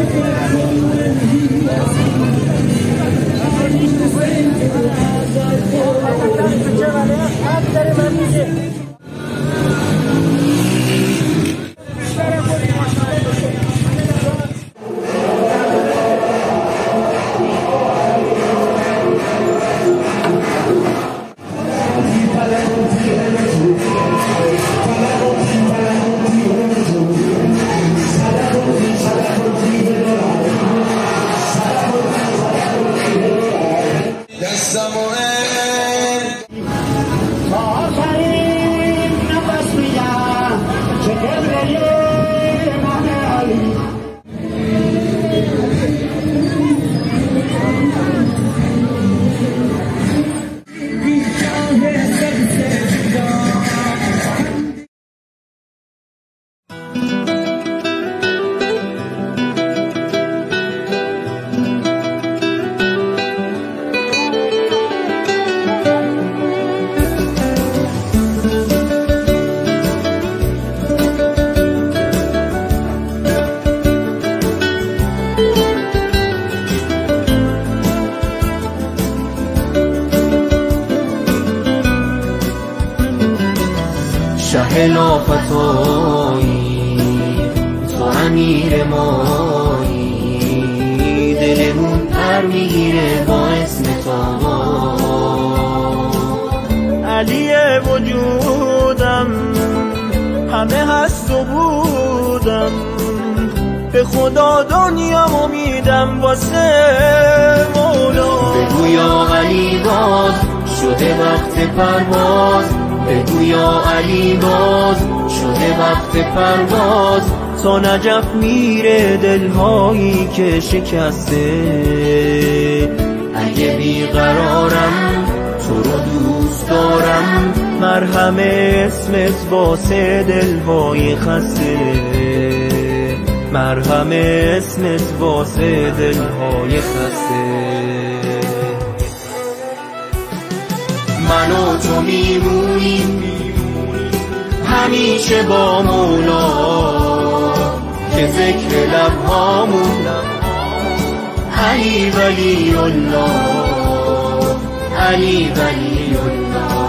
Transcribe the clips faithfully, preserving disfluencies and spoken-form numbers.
شه لافتایی تو امیر مایی، دلمون پر میگیره با اسم تو. علی وجودم همه هست و بودم، به خدا دنیا میدم واسه مولا. بگو یا علی باز شده وقت پرواز، بگو یا علی باز شده وقت پرواز. تا نجف میره دلهایی که شکسته، اگه بیقرارم تو رو دوست دارم. مرهم اسمت واسه دلهای خسته، مرهم اسمت واسه دلهای خسته. من و تو میمونیم همیشه با مولا، که ذکر لبهامون علی ولی الله، علی ولی الله.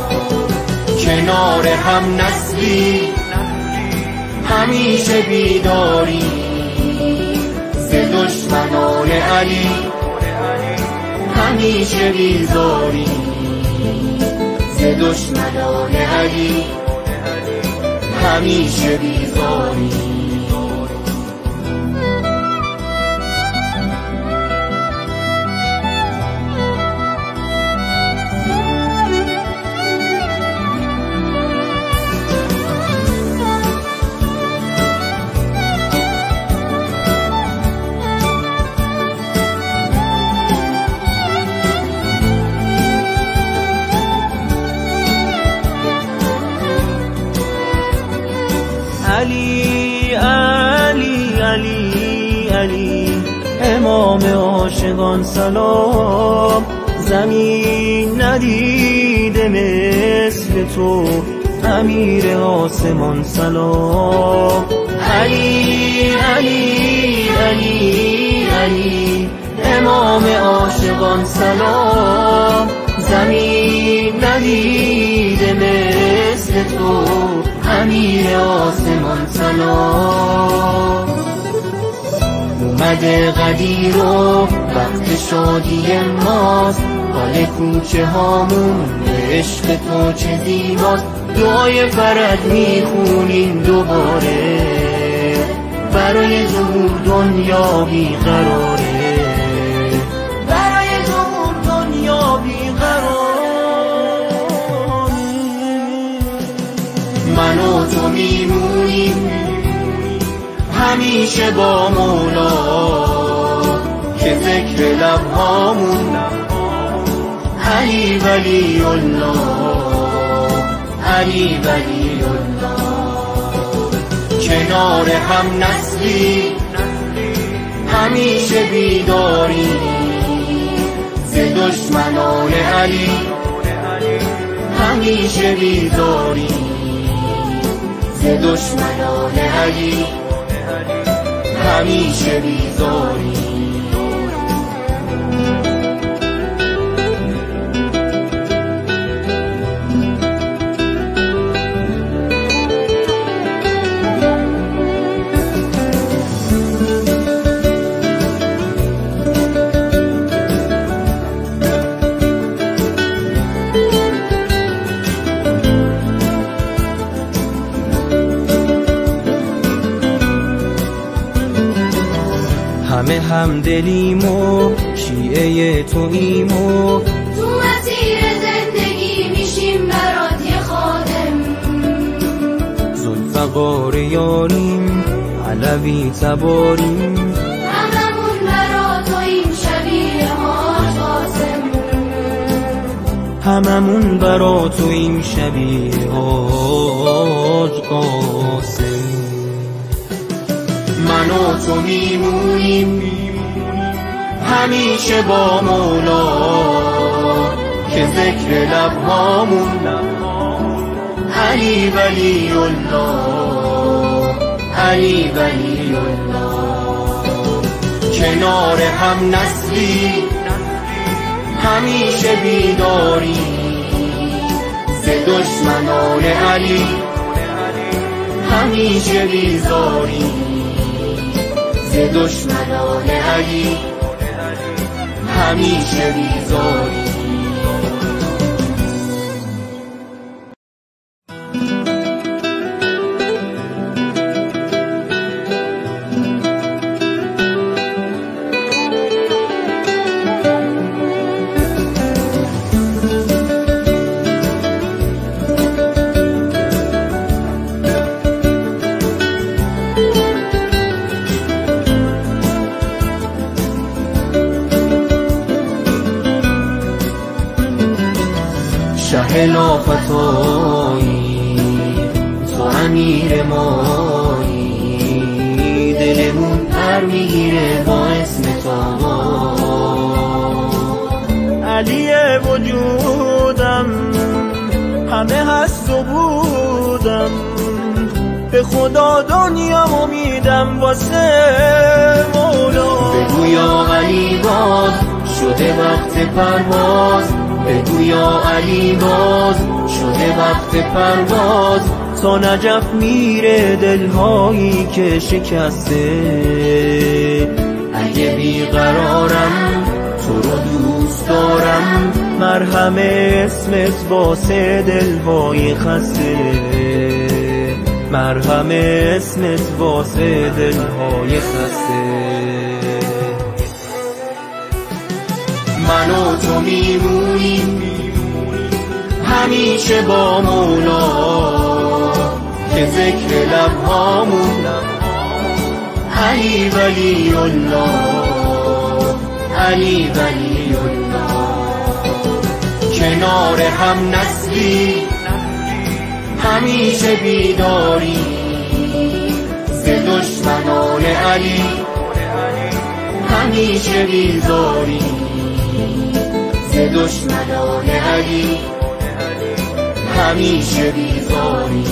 کنار هم نسلی همیشه بیداری، ز دشمنان علی همیشه بیزاری، ز دشمنان علی همیشه بیزاری. علی علی علی علی امام عاشقان سلام. زمین ندیده مثل تو امیر آسمان سلام. علی علی علی علی امام عاشقان سلام. زمین ندیده مثل تو امیر آسمان سلام. اومده قدیر و وقت شادی ماست، حال کوچه هامون به عشق تو چه زیباست. دعای فرج میخونیم دوباره، برای ظهور دنیا بیقراره، برای ظهور دنیا بیقراره. من و تو میمونیم همیشه با مولا، که ذکر لبهامون علی ولی الله، علی ولی الله. کنار هم نسلی همیشه بیداری، ز دشمنان علی همیشه بیزاری، ز دشمنان علی همیشه بیزاری. همه هم دلیم و شیعه توییم و تو مسیر زندگی میشیم برات یه خادم. ذوالفقار یاریم علوی تباریم، هممون برا توییم شبیه حاج قاسم. هممون برا توییم شبیه حاج قاسم. من و تو میمونیم همیشه با مولا که ذکر لبهامون علی ولی الله، علی ولی الله. کنار هم نسلی همیشه بیداری، ز دشمنان علی همیشه بیزاری، ز دشمنان علی همیشه بیزاری. شه لافتایی تو امیر مایی، دلمون پر میگیره با اسم تو. علی وجودم همه هست و بودم، به خدا دنیا میدم واسه مولا. بگو یا علی باز شده وقت پرواز، بگو یا علی باز شده وقت پرواز. تا نجف میره دلهایی که شکسته، اگه بیقرارم تو رو دوست دارم. مرهم اسمت واسه دلهای خسته، مرهم اسمت واسه دلهای خسته. من و تو میمونیم همیشه با مولا که ذکر لبهامون علی ولی الله، علی ولی الله. کنار هم نسلی همیشه بیداری، ز دشمنان علی همیشه بیزاری، ز دشمنان علی همیشه بیزاری.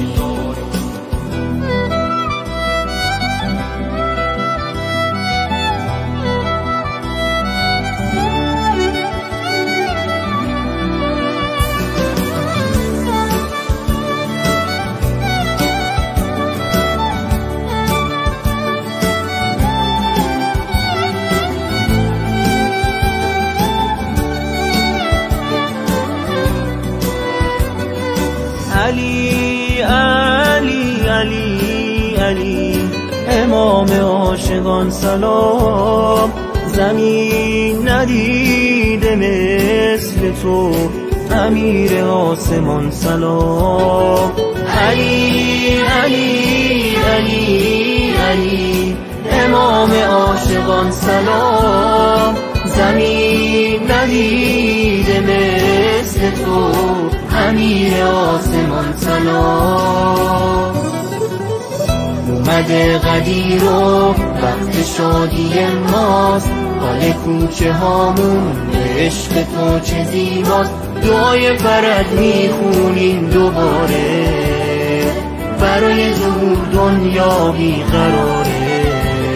علی علی علی علی امام عاشقان سلام. زمین ندیده مثل تو امیر آسمان سلام. علی علی علی علی امام عاشقان سلام. زمین ندیده مثل تو امیر آسمان سلام. اومده قدیر و وقت شادی ماست، حال کوچه هامون به عشق تو چه زیباست. دعای فرد میخونیم دوباره، برای ظهور دنیا بیقراره.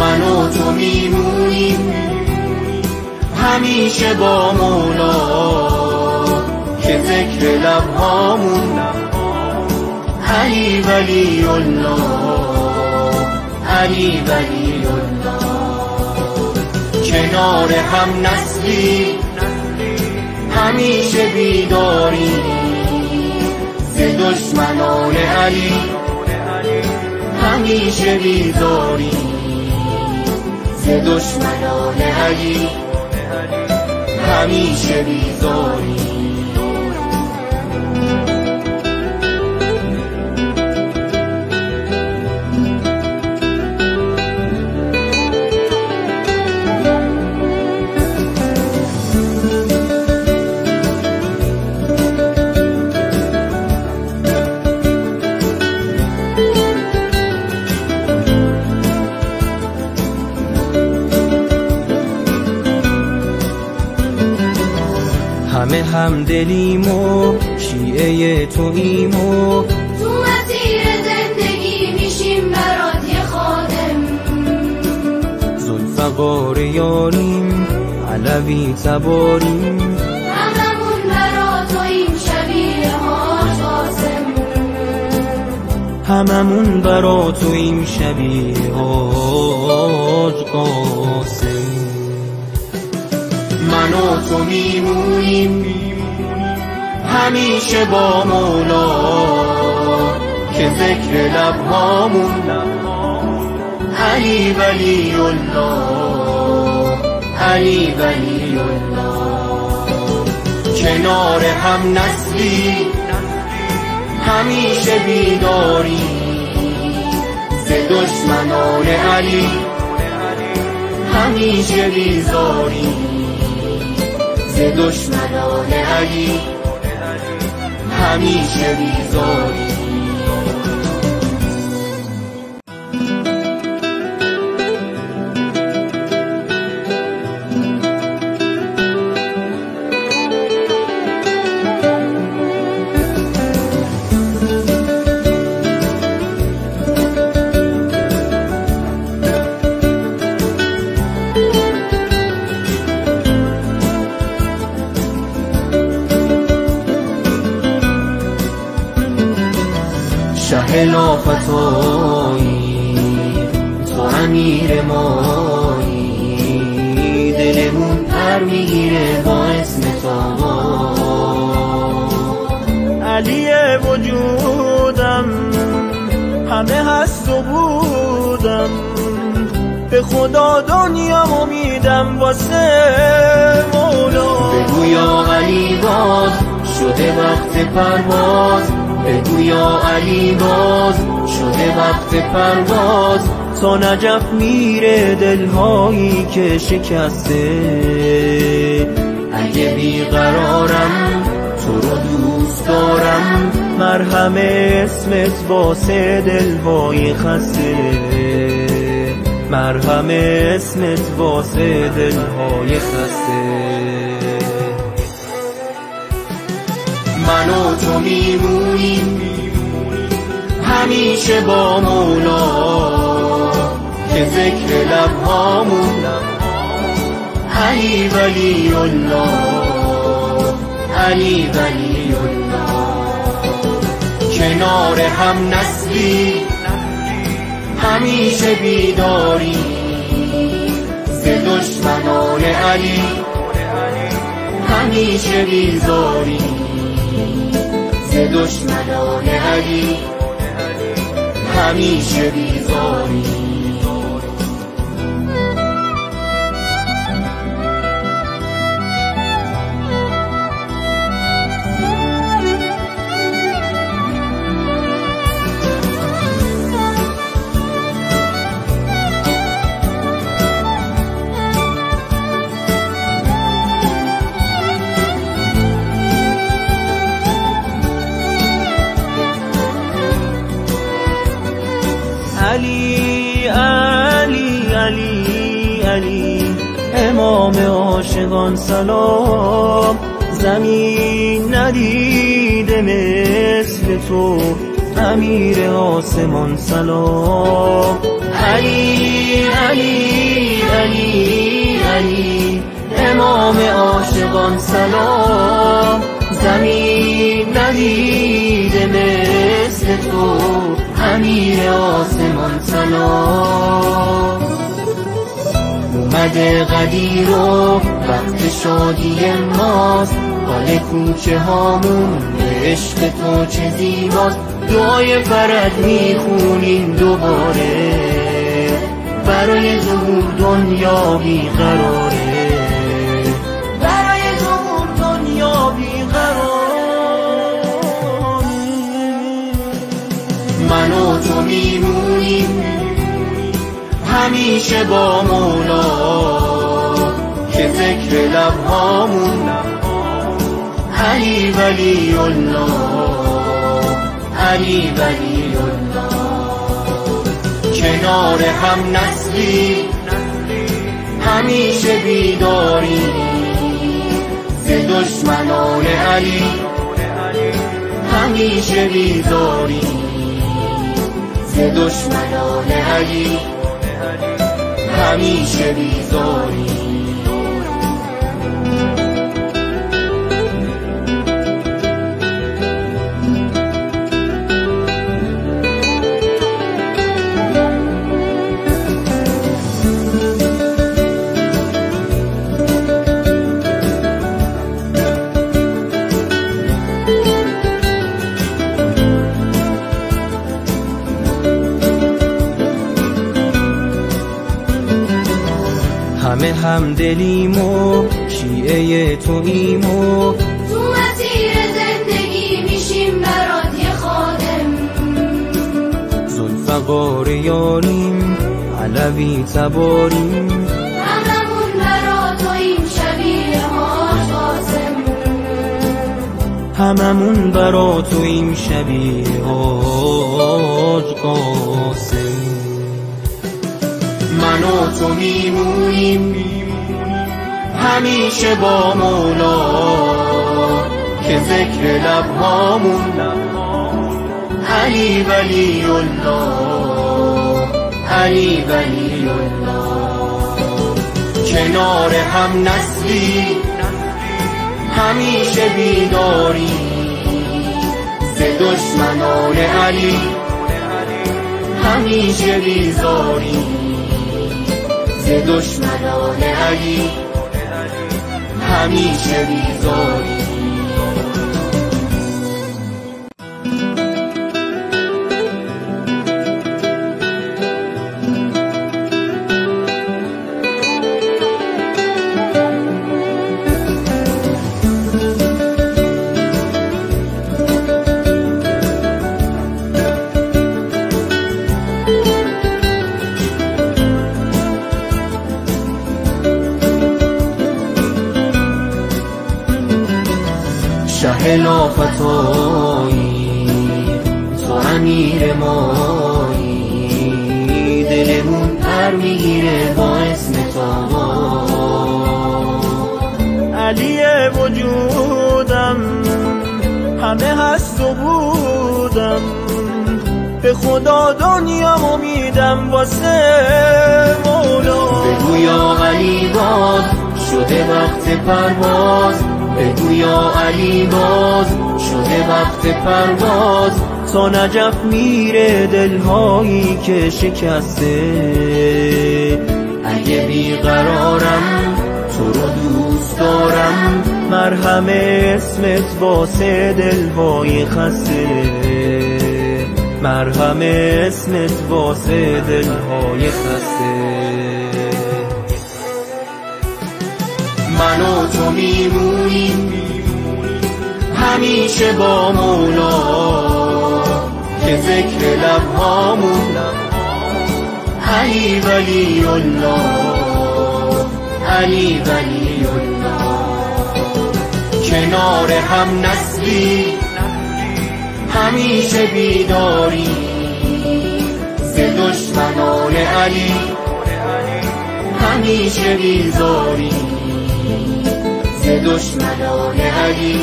من و تو میمونیم همیشه با مولا که ذکر لبهامون علی ولی الله، علی ولی الله. کنار هم نسلی همیشه بیداری ز دشمنان علی، همیشه بیداری ز دشمنان علی، همیشه بیداری. همه همدلیم و شیعه توییم و تو مسیر زندگی میشیم برات یه خادم. ذوالفقار یاریم علوی تباریم، هممون برا توییم شبیه حاج قاسم، هممون برا توییم شبیه حاج قاسم. من و تو میمونیم همیشه با مولا که ذکر لبهامون علی ولی الله، علی ولی الله. کنار هم نسلی همیشه بیداری ز دشمنان علی، همیشه بیزاری ز دشمنان علی، همیشه بیزاری. شه لافتایی تو امیر مایی، دلمون پر میگیره با اسم تو. علی وجودم همه هست و بودم، به خدا دنیا امیدم واسه مولا. بگو یا علی باز شده وقت پرواز، بگو یا علی باز شده وقت پرواز. تا نجف میره دلهایی که شکسته، اگه بیقرارم تو رو دوست دارم، مرهم اسمت واسه دلهای خسته، مرهم اسمت واسه دلهای خسته. من و تو میمونیم همیشه با مولا که ذکر لبهامون علی ولی الله، علی ولی الله. کنار هم نسلی همیشه بیداری ز دشمنان علی، همیشه بیزاری ز دشمنان علی، همیشه بیزاری. علی علی علی علی امام عاشقان سلام، زمین ندیده مثل تو امیر آسمان سلام. علی علی علی علی امام عاشقان سلام، زمین ندیده مثل تو امیر آسمان سلام. اومده قدیر و وقت شادی ماست، حال کوچه هامون به عشق تو چه زیباست. دعای فرج میخونیم دوباره، برای ظهور دنیا بیقراره، برای ظهور دنیا بیقرار. من و تو میمونیم همیشه با مولا، که ذکر لبهامون علی ولی الله، علی ولی الله. کنار هم نسلی همیشه بیداری، ز دشمنان علی همیشه بیزاری، ز دشمنان علی همیشه بیزاری. همه همدلیم و شیعه توییم و تو مسیر زندگی میشیم برات یه خادم، ذوالفقار یاریم علوی تباریم، هممون برا توییم شبیه حاج قاسم، هممون برا توییم شبیه حاج قاسم. من و تو میمونیم همیشه با مولا، که ذکر لبهامون علی ولی الله، علی ولی الله. کنار هم نسلی همیشه بیداری، ز دشمنان علی همیشه بیزاری، ز دشمنان علی همیشه بیزاری. شه لافتایی تو امیر مایی، دلمون پر میگیره با اسم تو. علی وجودم همه هست و بودم، به خدا دنیا میدم واسه مولا. بگو یا علی باز شده وقت پرواز، بگو یا علی باز شده وقت پرواز. تا نجف میره دلهایی که شکسته، اگه بیقرارم تو رو دوست دارم، مرهم اسمت واسه دلهای خسته، مرهم اسمت واسه دلهای خسته. من و تو میمونیم همیشه با مولا، که ذکر لبهامون علی ولی الله، علی ولی الله. کنار هم نسلی همیشه بیداری، ز دشمنان علی همیشه بیزاری، ز دشمنان علی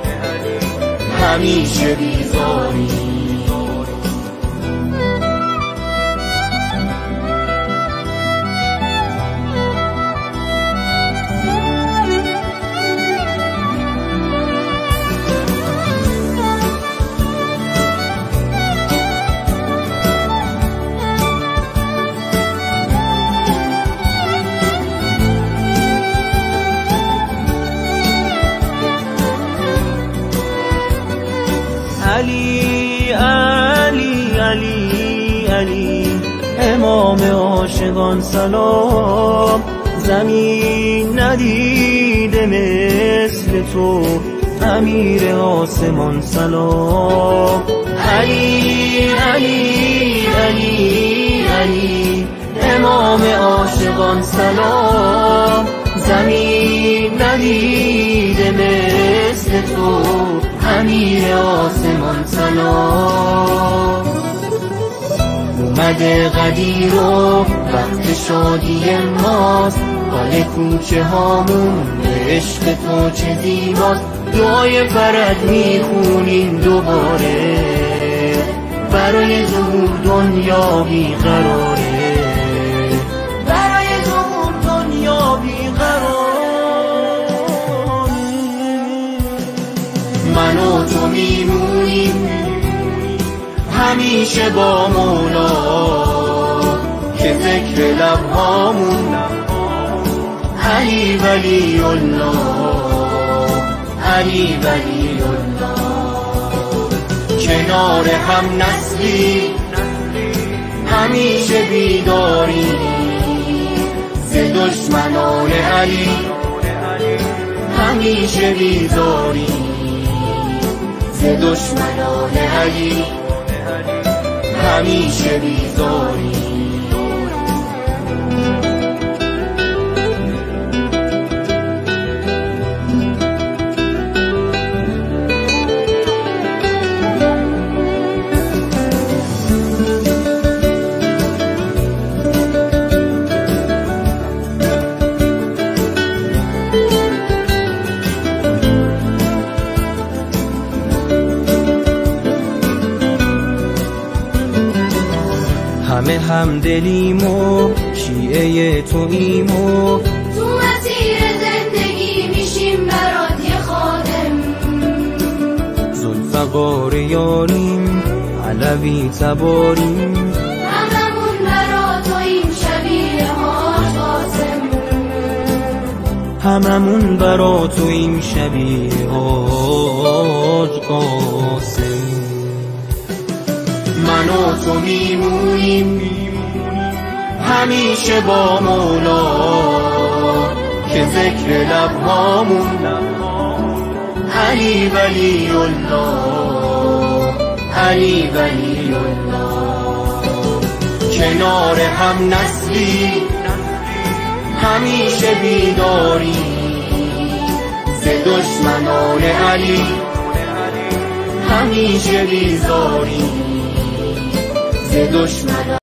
همیشه بیزاری. علی علی علی علی امام عاشقان سلام، زمین ندیده مثل تو امیر آسمان سلام. علی علی علی علی امام عاشقان سلام، زمین ندیده مثل تو امیر آسمان سلام. اومده قدیر و وقت شادی ماست، حال کوچه هامون به عشق تو چه زیباست. دعای فرج میخونیم دوباره، برای ظهور دنیا بیقراره، برای ظهور دنیا بیقراره. من و تو میمونیم همیشه با مولا، که ذکر لبهامون علی ولی الله، علی ولی الله. کنار هم نسلی همیشه بیداری، ز دشمنان علی همیشه بیزاری، ز دشمنان علی همیشه بیزاری. همه همدلیم و شیعه توییم و تو مسیر زندگی میشیم برات یه خادم. ذوالفقار یاریم علوی تباریم، هممون برا توییم شبیه حاج قاسم، هممون برا توییم شبیه حاج قاسم. من و تو میمونیم همیشه با مولا، که ذکر لبهامون علی ولی الله، علی ولی الله. کنار هم نسلی همیشه بیداری، ز دشمنان علی همیشه بیزاری، ز دشمنان